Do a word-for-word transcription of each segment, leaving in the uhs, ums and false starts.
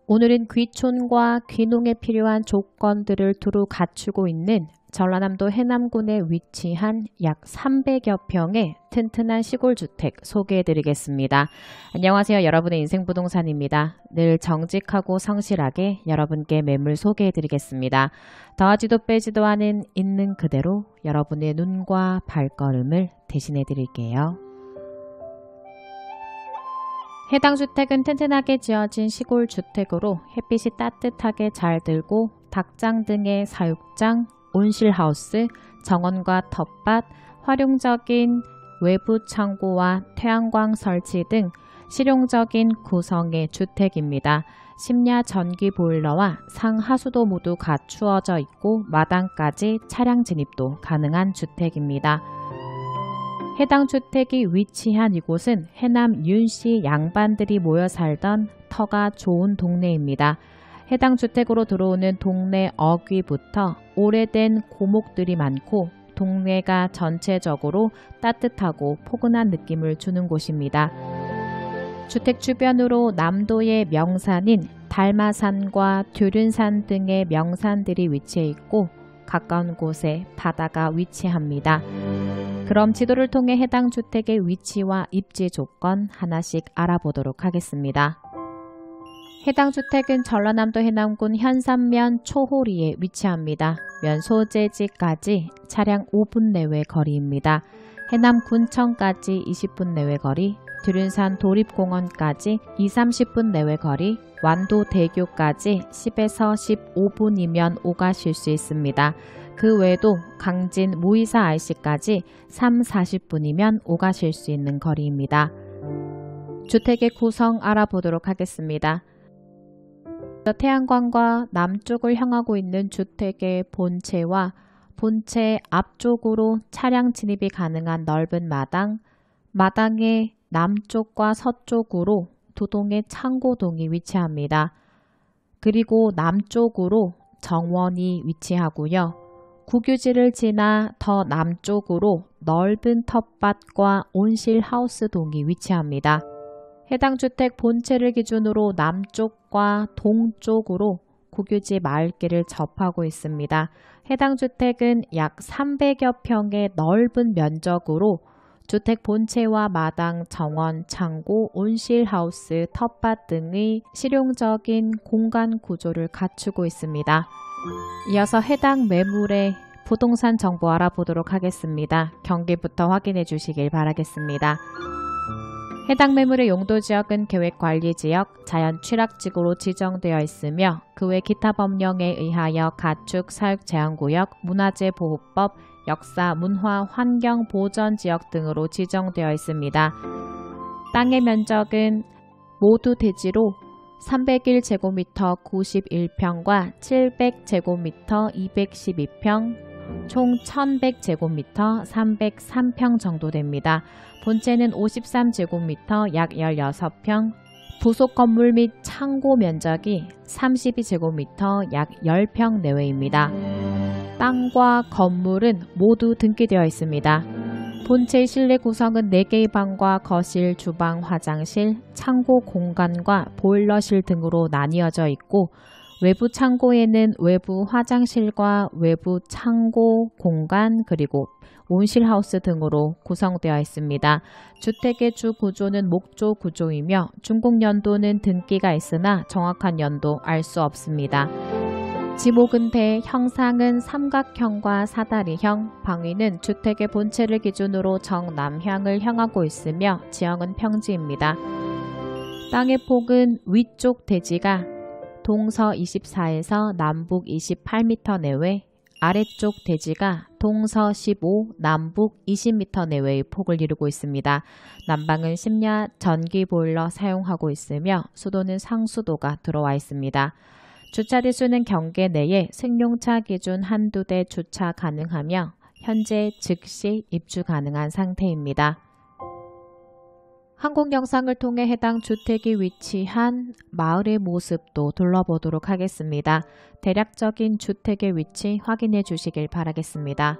오늘은 귀촌과 귀농에 필요한 조건들을 두루 갖추고 있는 전라남도 해남군에 위치한 약 삼백여 평의 튼튼한 시골주택 소개해드리겠습니다. 안녕하세요. 여러분의 인생부동산입니다. 늘 정직하고 성실하게 여러분께 매물 소개해드리겠습니다. 더하지도 빼지도 않은 있는 그대로 여러분의 눈과 발걸음을 대신해드릴게요. 해당 주택은 튼튼하게 지어진 시골주택으로 햇빛이 따뜻하게 잘 들고 닭장 등의 사육장, 온실하우스, 정원과 텃밭, 활용적인 외부 창고와 태양광 설치 등 실용적인 구성의 주택입니다. 심야 전기 보일러와 상하수도 모두 갖추어져 있고 마당까지 차량 진입도 가능한 주택입니다. 해당 주택이 위치한 이곳은 해남 윤씨 양반들이 모여 살던 터가 좋은 동네입니다. 해당 주택으로 들어오는 동네 어귀부터 오래된 고목들이 많고 동네가 전체적으로 따뜻하고 포근한 느낌을 주는 곳입니다. 주택 주변으로 남도의 명산인 달마산과 듀른산 등의 명산들이 위치해 있고 가까운 곳에 바다가 위치합니다. 그럼 지도를 통해 해당 주택의 위치와 입지 조건 하나씩 알아보도록 하겠습니다. 해당 주택은 전라남도 해남군 현산면 초호리에 위치합니다. 면 소재지까지 차량 오 분 내외 거리입니다. 해남 군청까지 이십 분 내외 거리, 듀른산 도립공원까지 이삼십 분 내외 거리, 완도대교까지 십에서 십오 분이면 오가실 수 있습니다. 그 외에도 강진 무이사 알씨까지 삼, 사십 분이면 오가실 수 있는 거리입니다. 주택의 구성 알아보도록 하겠습니다. 태양광과 남쪽을 향하고 있는 주택의 본체와 본체 앞쪽으로 차량 진입이 가능한 넓은 마당, 마당의 남쪽과 서쪽으로 두 동의 창고동이 위치합니다. 그리고 남쪽으로 정원이 위치하고요. 국유지를 지나 더 남쪽으로 넓은 텃밭과 온실하우스 동이 위치합니다. 해당 주택 본체를 기준으로 남쪽과 동쪽으로 국유지 마을길을 접하고 있습니다. 해당 주택은 약 삼백여 평의 넓은 면적으로 주택 본체와 마당, 정원, 창고, 온실하우스, 텃밭 등의 실용적인 공간 구조를 갖추고 있습니다. 이어서 해당 매물의 부동산 정보 알아보도록 하겠습니다. 경기부터 확인해 주시길 바라겠습니다. 해당 매물의 용도지역은 계획관리지역, 자연취락지구로 지정되어 있으며 그 외 기타 법령에 의하여 가축 사육제한구역, 문화재보호법, 역사, 문화, 환경, 보전지역 등으로 지정되어 있습니다. 땅의 면적은 모두 대지로 삼백일 제곱미터 구십일 평과 칠백 제곱미터 이백십이 평, 총 천백 제곱미터 삼백삼 평 정도 됩니다. 본체는 오십삼 제곱미터 약 십육 평, 부속 건물 및 창고 면적이 삼십이 제곱미터 약 십 평 내외입니다. 땅과 건물은 모두 등기되어 있습니다. 본체의 실내 구성은 네 개의 방과 거실, 주방, 화장실, 창고 공간과 보일러실 등으로 나뉘어져 있고 외부 창고에는 외부 화장실과 외부 창고 공간 그리고 온실하우스 등으로 구성되어 있습니다. 주택의 주 구조는 목조 구조이며 준공 연도는 등기가 있으나 정확한 연도 알 수 없습니다. 지목은대 형상은 삼각형과 사다리형, 방위는 주택의 본체를 기준으로 정남향을 향하고 있으며 지형은 평지입니다. 땅의 폭은 위쪽 대지가 동서 이십사에서 남북 이십팔 미터 내외, 아래쪽 대지가 동서 십오, 남북 이십 미터 내외의 폭을 이루고 있습니다. 난방은 심야 전기 보일러 사용하고 있으며 수도는 상수도가 들어와 있습니다. 주차 대수는 경계 내에 승용차 기준 한두 대 주차 가능하며 현재 즉시 입주 가능한 상태입니다. 항공 영상을 통해 해당 주택이 위치한 마을의 모습도 둘러보도록 하겠습니다. 대략적인 주택의 위치 확인해 주시길 바라겠습니다.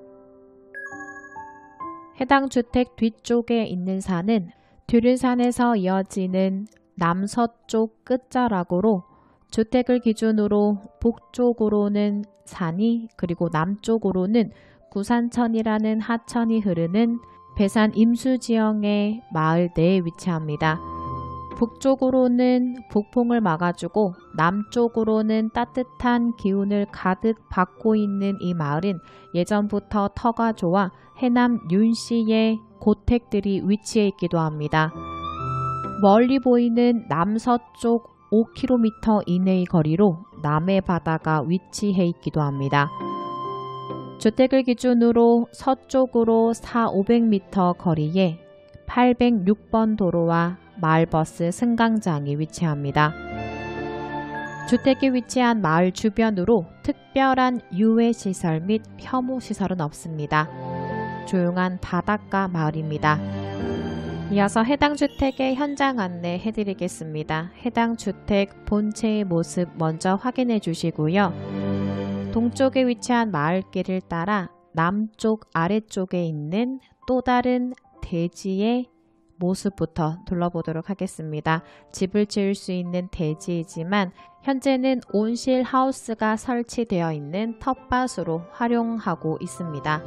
해당 주택 뒤쪽에 있는 산은 듀른산에서 이어지는 남서쪽 끝자락으로 주택을 기준으로 북쪽으로는 산이 그리고 남쪽으로는 구산천이라는 하천이 흐르는 배산 임수지형의 마을 내에 위치합니다. 북쪽으로는 북풍을 막아주고 남쪽으로는 따뜻한 기운을 가득 받고 있는 이 마을은 예전부터 터가 좋아 해남 윤씨의 고택들이 위치해 있기도 합니다. 멀리 보이는 남서쪽 오 킬로미터 이내의 거리로 남해 바다가 위치해 있기도 합니다. 주택을 기준으로 서쪽으로 사오백 미터 거리에 팔백육 번 도로와 마을버스 승강장이 위치합니다. 주택이 위치한 마을 주변으로 특별한 유해시설 및 혐오시설은 없습니다. 조용한 바닷가 마을입니다. 이어서 해당 주택의 현장 안내 해드리겠습니다. 해당 주택 본체의 모습 먼저 확인해 주시고요. 동쪽에 위치한 마을길을 따라 남쪽 아래쪽에 있는 또 다른 대지의 모습부터 둘러보도록 하겠습니다. 집을 지을 수 있는 대지이지만 현재는 온실 하우스가 설치되어 있는 텃밭으로 활용하고 있습니다.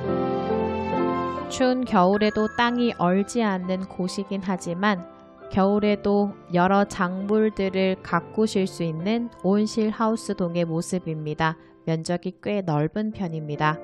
추운 겨울에도 땅이 얼지 않는 곳이긴 하지만 겨울에도 여러 작물들을 가꾸실 수 있는 온실 하우스 동의 모습입니다. 면적이 꽤 넓은 편입니다.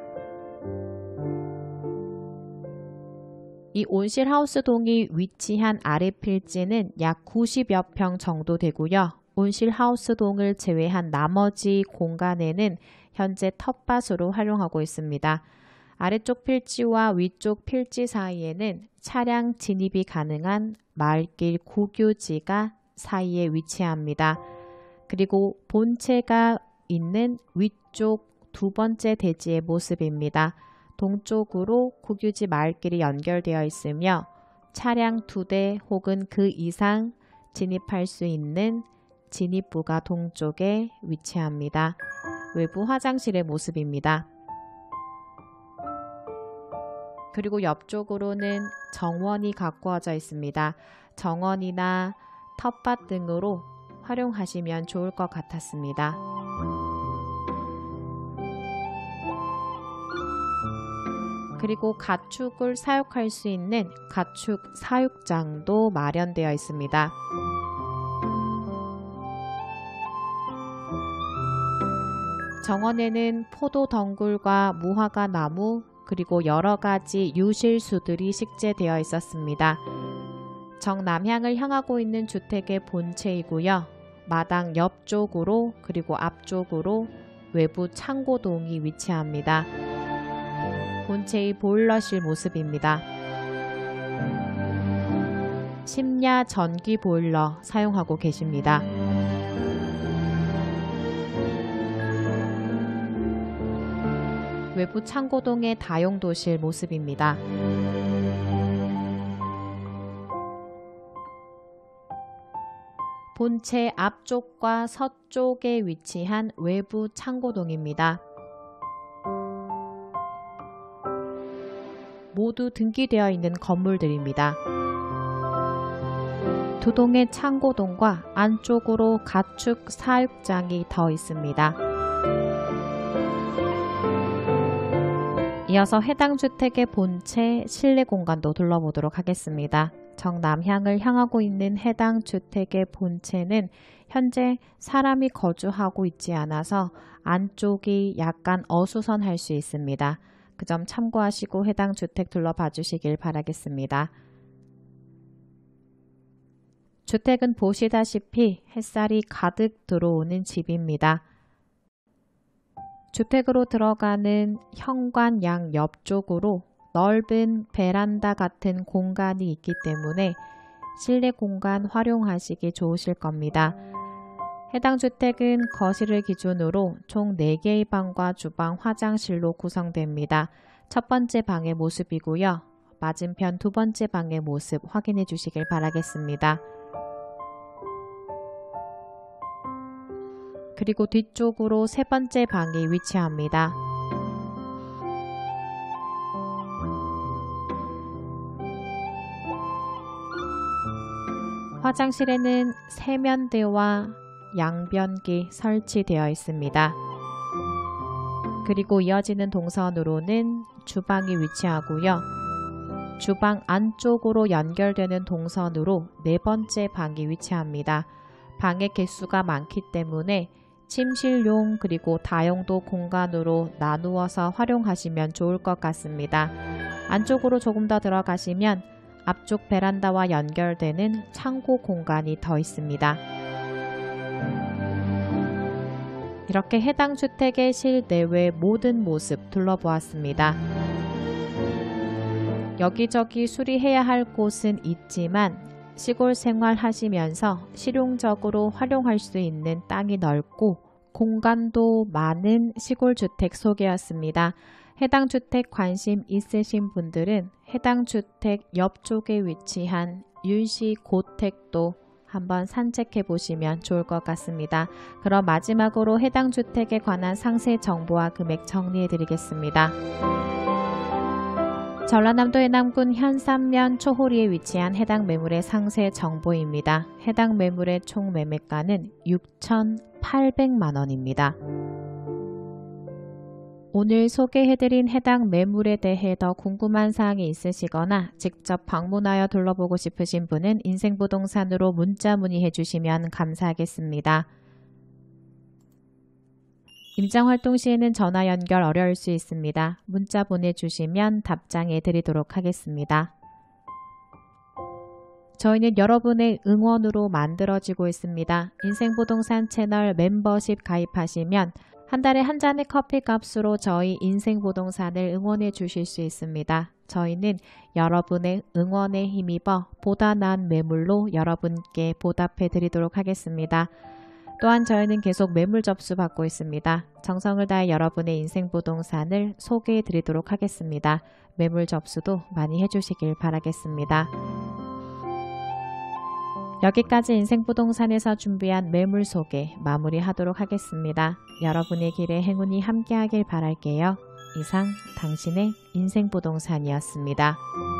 이 온실 하우스 동이 위치한 아래 필지는 약 구십여 평 정도 되고요. 온실 하우스 동을 제외한 나머지 공간에는 현재 텃밭으로 활용하고 있습니다. 아래쪽 필지와 위쪽 필지 사이에는 차량 진입이 가능한 마을길 국유지가 사이에 위치합니다. 그리고 본체가 있는 위쪽 두 번째 대지의 모습입니다. 동쪽으로 국유지 마을길이 연결되어 있으며 차량 두 대 혹은 그 이상 진입할 수 있는 진입부가 동쪽에 위치합니다. 외부 화장실의 모습입니다. 그리고 옆쪽으로는 정원이 가꾸어져 있습니다. 정원이나 텃밭 등으로 활용하시면 좋을 것 같았습니다. 그리고 가축을 사육할 수 있는 가축 사육장도 마련되어 있습니다. 정원에는 포도 덩굴과 무화과 나무 그리고 여러 가지 유실수들이 식재되어 있었습니다. 정남향을 향하고 있는 주택의 본체이고요. 마당 옆쪽으로 그리고 앞쪽으로 외부 창고동이 위치합니다. 본체의 보일러실 모습입니다. 심야 전기 보일러 사용하고 계십니다. 외부 창고동의 다용도실 모습입니다. 본체 앞쪽과 서쪽에 위치한 외부 창고동입니다. 모두 등기되어 있는 건물들입니다. 두 동의 창고동과 안쪽으로 가축 사육장이 더 있습니다. 이어서 해당 주택의 본체 실내 공간도 둘러보도록 하겠습니다. 정남향을 향하고 있는 해당 주택의 본체는 현재 사람이 거주하고 있지 않아서 안쪽이 약간 어수선할 수 있습니다. 그 점 참고하시고 해당 주택 둘러봐 주시길 바라겠습니다. 주택은 보시다시피 햇살이 가득 들어오는 집입니다. 주택으로 들어가는 현관 양 옆쪽으로 넓은 베란다 같은 공간이 있기 때문에 실내 공간 활용하시기 좋으실 겁니다. 해당 주택은 거실을 기준으로 총 네 개의 방과 주방, 화장실로 구성됩니다. 첫 번째 방의 모습이고요. 맞은편 두 번째 방의 모습 확인해 주시길 바라겠습니다. 그리고 뒤쪽으로 세 번째 방이 위치합니다. 화장실에는 세면대와 양변기 설치되어 있습니다. 그리고 이어지는 동선으로는 주방이 위치하고요. 주방 안쪽으로 연결되는 동선으로 네 번째 방이 위치합니다. 방의 개수가 많기 때문에 침실용 그리고 다용도 공간으로 나누어서 활용하시면 좋을 것 같습니다. 안쪽으로 조금 더 들어가시면 앞쪽 베란다와 연결되는 창고 공간이 더 있습니다. 이렇게 해당 주택의 실내외 모든 모습 둘러보았습니다. 여기저기 수리해야 할 곳은 있지만 시골 생활 하시면서 실용적으로 활용할 수 있는 땅이 넓고 공간도 많은 시골 주택 소개였습니다. 해당 주택 관심 있으신 분들은 해당 주택 옆쪽에 위치한 윤씨 고택도 한번 산책해 보시면 좋을 것 같습니다. 그럼 마지막으로 해당 주택에 관한 상세 정보와 금액 정리해 드리겠습니다. 전라남도 해남군 현산면 초호리에 위치한 해당 매물의 상세 정보입니다. 해당 매물의 총 매매가는 육천팔백만 원입니다. 오늘 소개해드린 해당 매물에 대해 더 궁금한 사항이 있으시거나 직접 방문하여 둘러보고 싶으신 분은 인생부동산으로 문자 문의해 주시면 감사하겠습니다. 임장활동 시에는 전화 연결 어려울 수 있습니다. 문자 보내주시면 답장해 드리도록 하겠습니다. 저희는 여러분의 응원으로 만들어지고 있습니다. 인생부동산 채널 멤버십 가입하시면 한 달에 한 잔의 커피 값으로 저희 인생부동산을 응원해 주실 수 있습니다. 저희는 여러분의 응원에 힘입어 보다 나은 매물로 여러분께 보답해 드리도록 하겠습니다. 또한 저희는 계속 매물 접수 받고 있습니다. 정성을 다해 여러분의 인생부동산을 소개해 드리도록 하겠습니다. 매물 접수도 많이 해주시길 바라겠습니다. 여기까지 인생부동산에서 준비한 매물 소개 마무리하도록 하겠습니다. 여러분의 길에 행운이 함께하길 바랄게요. 이상 당신의 인생부동산이었습니다.